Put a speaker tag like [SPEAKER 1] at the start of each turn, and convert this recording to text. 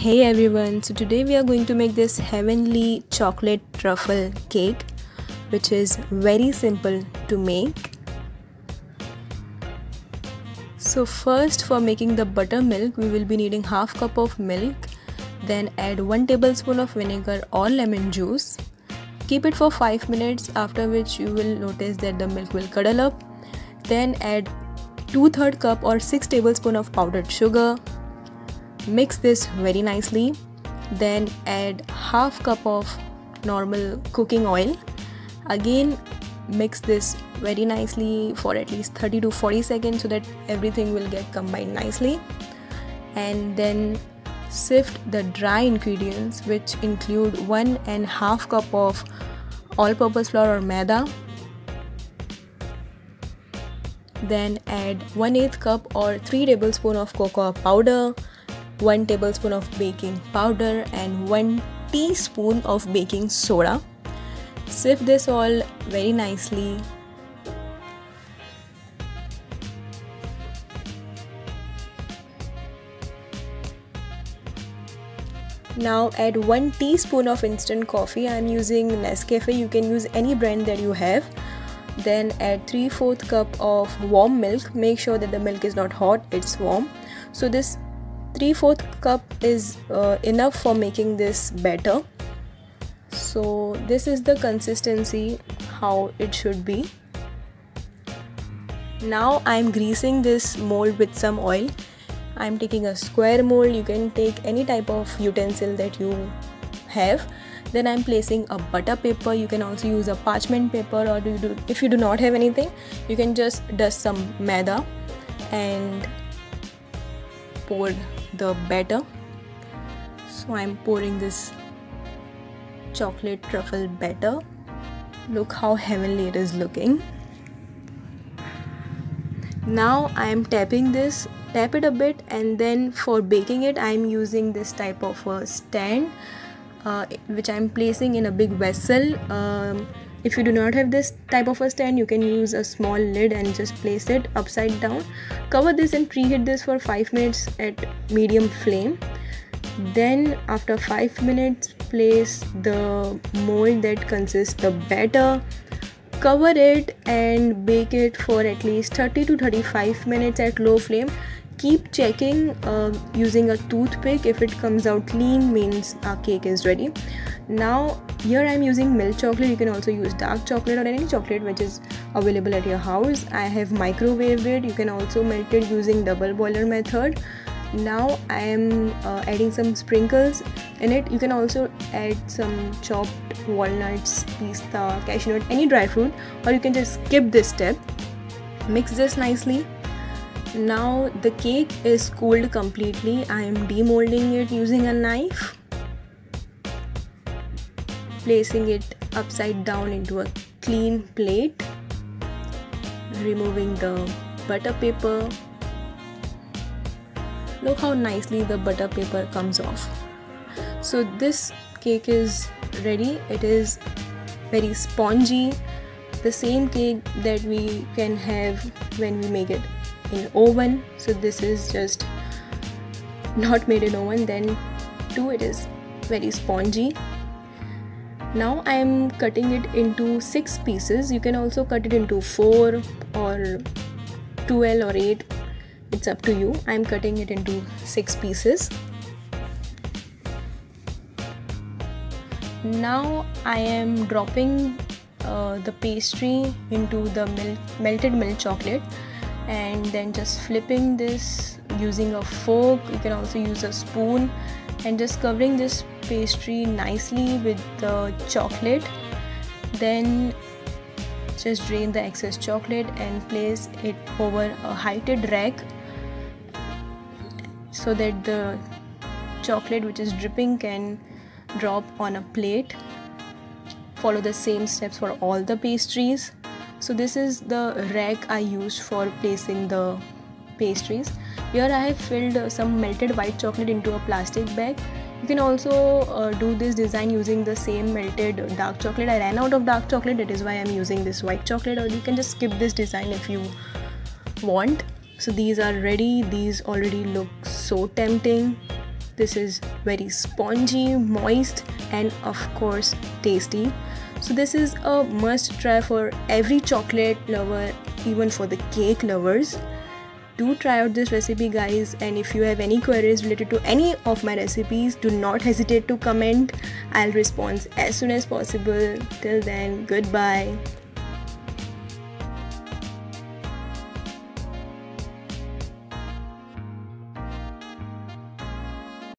[SPEAKER 1] Hey everyone, so today we are going to make this heavenly chocolate truffle cake, which is very simple to make. So first, for making the buttermilk, we will be needing half cup of milk, then add 1 tablespoon of vinegar or lemon juice. Keep it for 5 minutes, after which you will notice that the milk will curdle up. Then add 2/3 cup or 6 tablespoon of powdered sugar. Mix this very nicely. Then add half cup of normal cooking oil. Again mix this very nicely for at least 30 to 40 seconds so that everything will get combined nicely. And then sift the dry ingredients, which include 1.5 cup of all-purpose flour or maida. Then add 1/8 cup or 3 tablespoons of cocoa powder, 1 tablespoon of baking powder and 1 teaspoon of baking soda. Sift this all very nicely. Now add 1 teaspoon of instant coffee. I am using Nescafe. You can use any brand that you have. Then add 3/4 cup of warm milk. Make sure that the milk is not hot, it's warm. So this 3/4 cup is enough for making this batter. So this is the consistency how it should be. Now I'm greasing this mold with some oil. I'm taking a square mold. You can take any type of utensil that you have. Then I'm placing a butter paper. You can also use a parchment paper, or if you do not have anything, you can just dust some maida and pour the batter. So I'm pouring this chocolate truffle batter. Look how heavenly it is looking. Now I'm tapping this. Tap it a bit, and then for baking it I'm using this type of a stand, which I'm placing in a big vessel. If you do not have this type of a stand, you can use a small lid and just place it upside down. Cover this and preheat this for 5 minutes at medium flame. Then after 5 minutes, place the mold that consists the batter. Cover it and bake it for at least 30 to 35 minutes at low flame. Keep checking using a toothpick. If it comes out clean, means our cake is ready. Now here I'm using milk chocolate. You can also use dark chocolate or any chocolate which is available at your house. I have microwaved it. You can also melt it using double boiler method. Now I am adding some sprinkles in it. You can also add some chopped walnuts, pista, cashew nut, any dry fruit, or you can just skip this step. Mix this nicely. Now the cake is cooled completely. I am demolding it using a knife, placing it upside down into a clean plate, removing the butter paper. Look how nicely the butter paper comes off. So this cake is ready. It is very spongy, the same cake that we can have when we make it in oven. So this is just not made in oven. Then too, it is very spongy. Now I am cutting it into 6 pieces. You can also cut it into 4 or 12 or 8. It's up to you. I'm cutting it into 6 pieces. Now I am dropping the pastry into the melted milk chocolate, and then just flipping this using a fork. You can also use a spoon, and just covering this pastry nicely with the chocolate. Then just drain the excess chocolate and place it over a heighted rack so that the chocolate which is dripping can drop on a plate. Follow the same steps for all the pastries. So this is the rack I used for placing the pastries. Here I have filled some melted white chocolate into a plastic bag. You can also do this design using the same melted dark chocolate. I ran out of dark chocolate, that is why I'm using this white chocolate, or you can just skip this design if you want. So these are ready. These already look so tempting. This is very spongy, moist, and of course tasty. So this is a must try for every chocolate lover, even for the cake lovers. Do try out this recipe, guys, and if you have any queries related to any of my recipes, do not hesitate to comment. I'll respond as soon as possible. Till then, goodbye.